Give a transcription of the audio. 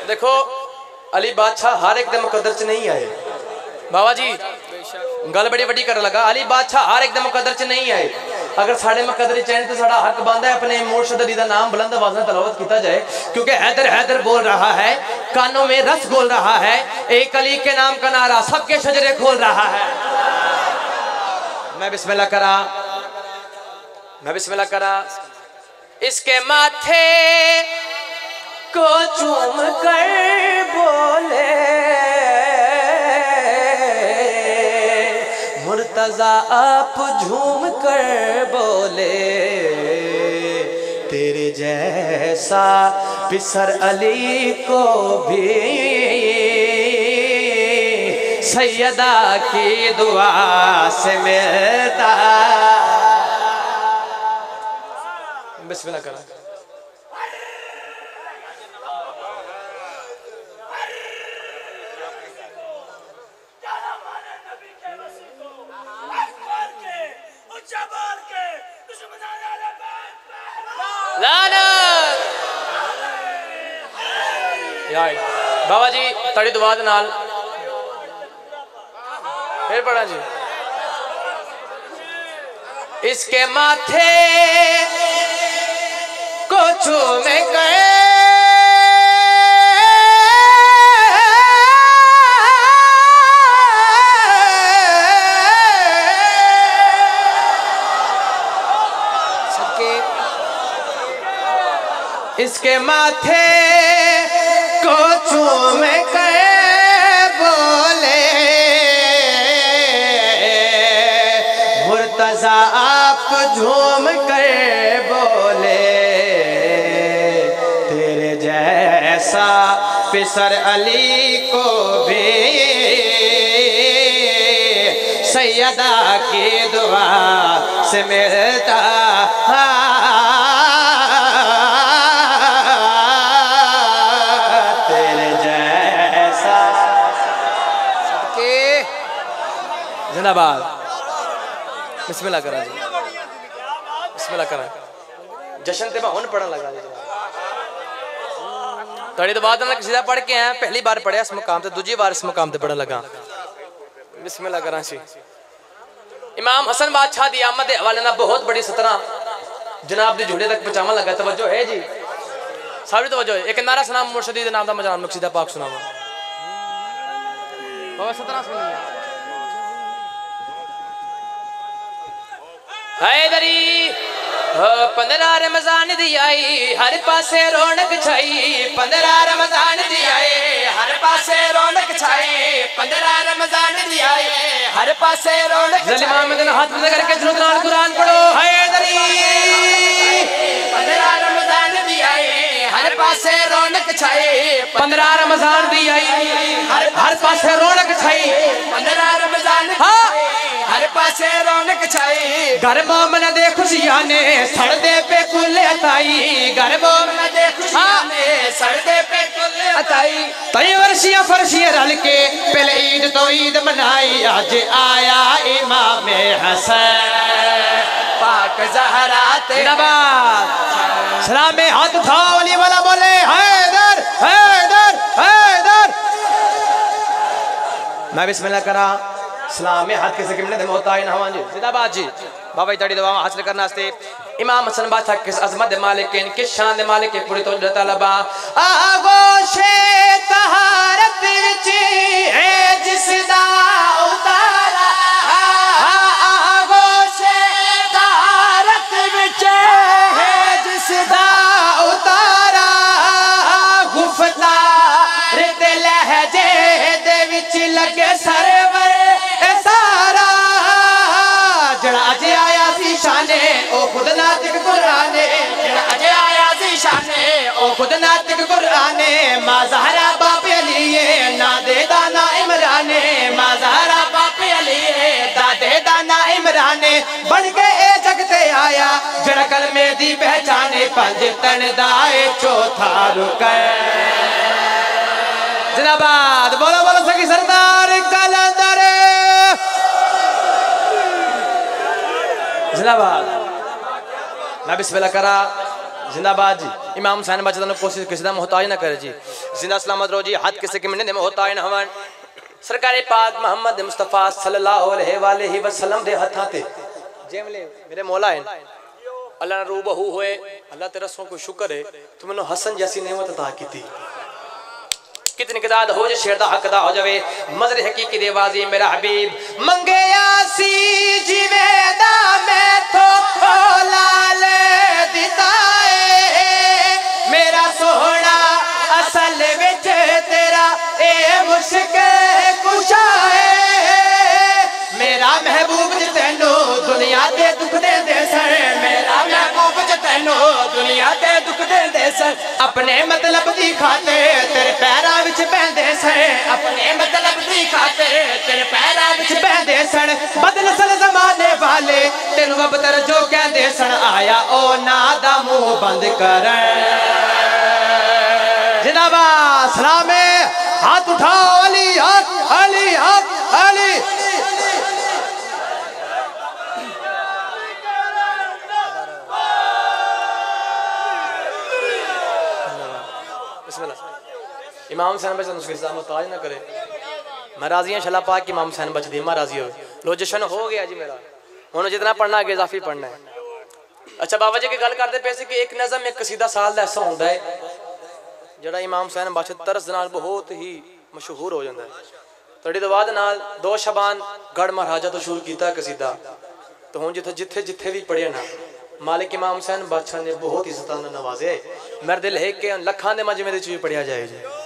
देखो अली बादशाह हर एक दे मुकद्दर च नहीं आए बाबा जी, गल बड़ी वड्डी कर लगा। अली बादशाह हर एक दे मुकद्दर च नहीं आए। अगर साढ़े मुकद्दर चैन तो साड़ा हक बनता है अपने मुर्शिद अली दा नाम बुलंद आवाज़ में तलावत किया जाए, क्योंकि हैदर हैदर बोल रहा है, कानों में रस घोल रहा है, एक अली के नाम का नारा सबके शजरे खोल रहा है। मैं बिस्मिल्लाह करा, मैं बिस्मिल्लाह करा। इसके माथे को चूम कर बोले मुर्तजा आप झूम कर बोले, तेरे जैसा पिसर अली को भी सैयदा की दुआ से मिलता। बिस्मिल्लाह करा। बाबा जी तड़ी दुआ दे नाल फिर पढ़ा जी। इसके माथे को चूमे गए सबके, इसके माथे को चूम कर बोले मुर्तजा आप झूम कर बोले, तेरे जैसा पिसर अली को भी सैयदा की दुआ से मिलता। जिंदाबाद। बिस्मिल्लाह करा जी, बिस्मिल्लाह करा। जश्न ते मैं पढ़न लगा जी। तड़ी तो बाद मैं किसी पढ़ के आया, पहली बार पढ़िया इस मुकाम से, दूजी बार इस मुकाम से पढ़न लगा। बिस्मिल्लाह करा जी। इमाम हसन बादशाह की आमद के हवाले नाल बहुत बड़ी सतरा जनाब के झूले तक पहुंचावन लगा। तवज्जो है जी, सारी तवज्जो है। एक नारा सलाम मुर्शदी नाम का मजान मकसीदा पाक सुनावा बाबा। सतरा सुनिए। हैदरी 15 रमजान दी आई हर पासे रौनक छाई, 15 रमजान दी आई हर पासे रौनक छाई, 15 रमजान दी आई हर पासे रौनक छाई। इमाम दिन हाथ में करके जुलूस नाल कुरान पढ़ो। हैदरी 15 रमजान दी आई हर पासे रौनक छाई, 15 रमजान दी आई हर पासे रौनक छाई, 15 रमजान हर पासे रौनक छाई। घर मोमन दे खुशियां ने सड़दे पे कुल अताई, घर मोमन दे खुशियां ने सड़दे पे कुल अताई। तई वर्षियां फर्शियां रल के पहले ईद तो ईद मनाई, आज आया इमाम हसन पाक ज़हरा ते नबाद। सलामे हाथ उठाओ अली वाला बोले हैदर हैदर हैदर। मैं बिस्मिल्लाह करा। सलाम में हाथ किसे किमने दे मोहताज ना जी। जिंदाबाद जी। बाबा तड़ी दुआ हासिल करने वास्ते इमाम हसन बादशाह किस अजमत दे मालिक इन किस शान दे मालिक पूरी तौर तलबा आगोशे तहारत विच है जिसदा उतारा, आगोशे तहारत विच है जिसदा उतारा, गुफ्तार ते लहजे दे विच लगे सरवर सारा, जड़ा अज आया सी शाने ओ खुद नातिक कुराने, जड़ा अज आया सी शाने ओ खुद नातिक कुराने। मां ज़हरा बाप अलीए नादे दाना इमराने, मां ज़हरा बाप अलीए दादे दाना इमराने। बन के ए जगते आया जड़ा कलमे दी पहचाने, पंज तन दाए चौथा रुके। जिंदाबाद। बोलो बोलो सखी सरदार कलंदर जिंदाबाद। मैं बिस्मिल्लाह करा। जिंदाबाद जी। इमाम हुसैन बचदा नु कोशिश किसी दा मोहताज ना करे जी। जिंदा सलामत रो जी, हाथ किसी के मिलने दे मोहताज ना हवन। सरकार पाक मोहम्मद मुस्तफा सल्लल्लाहु अलैहि वसल्लम दे हत्थां ते जेमले मेरे मौला है अल्लाह ने रूबहू होए। अल्लाह तेरा सो को शुक्र है तू मैनू हसन जैसी नेमत अता की। कितनी किताब हो जे शेर दा हक दा हो जावे। मजर हकीकी दे वाजी मेरा हबीब मंगे आसी जीवे दा मैं तो लाल दिता है मेरा सोहना असल विच तेरा ए मुश्किल कुशा है। मेरा महबूब ज तैनू दुनिया ते दुख दे दे सर। मेरा महबूब ज तैनू दुनिया ते दुख दे दे सर। अपने मतलब दी खातिर तेरे पैरां विच बहंदे सर। अपने मतलब दी खातिर तेरे पैरां विच बहंदे सर। बदल सल जमाने वाले तेनू अबतर जो कहंदे सन आया ओ ना दा मुंह बंद कर। जिंदाबाद सलामे हाथ उठाओ अली हक अली हक अली। इमाम हुसैन बच उसके साथ मोहताज ना करे। मैं राजी शला पाक इमाम हुसैन बच दी मैं राजी हो। लो जश्न हो गया जी मेरा हुण जितना पढ़ना आगे इजाफी पढ़ना है। अच्छा बाबा जी की गल करते पे कि एक नज़म एक कसीदा साल का ऐसा होता है जड़ा इमाम हुसैन बच तरस नाल बहुत ही मशहूर हो जाता है। थोड़ी तो बाद नाल 2 शबान गढ़ महाराजा तो शुरू किया कसीदा। तो हुण जिथे जिथे जिथे भी पढ़े ना मालिक इमाम हुसैन बादशाह ने बहुत इज्जत नवाजे। मेरे दिल है कि लखां दे मजमे दे भी पढ़िया जाए जी।